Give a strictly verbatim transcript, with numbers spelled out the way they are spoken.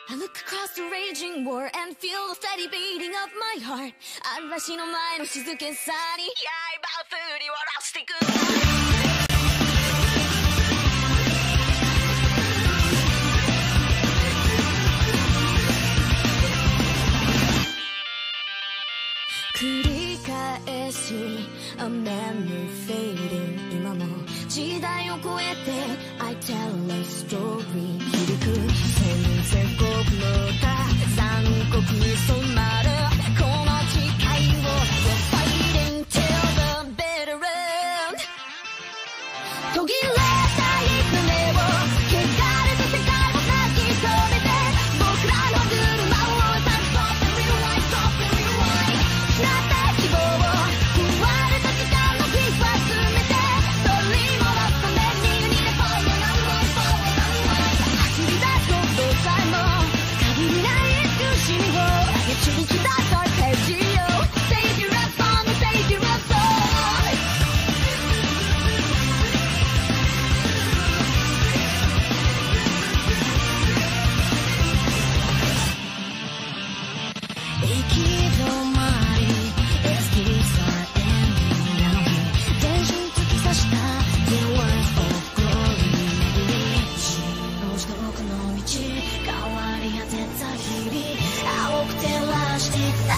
I look across the raging war and feel the steady beating of my heart 嵐の前の静けさに刃を振り下ろしていく繰り返し A memory fading 今も時代を超えて I tell a story 響く戦国の歌残酷に染まるこの誓いを We're fighting till the bitter end 途切れたい船を汚れた世界を泣き止めて僕らの車を Stop and rewind Stop and rewind 失った希望を奪われた時間のピークを集めて取り戻すために You need a fire number fire number 走り出すことさえも限りない苦しみを導き出すour pageよ Save your love song Save your love song 行き止まり It's these are ending now 全身突き刺した The words of glory どうして僕の道変わり果てた日々青く照らしてきた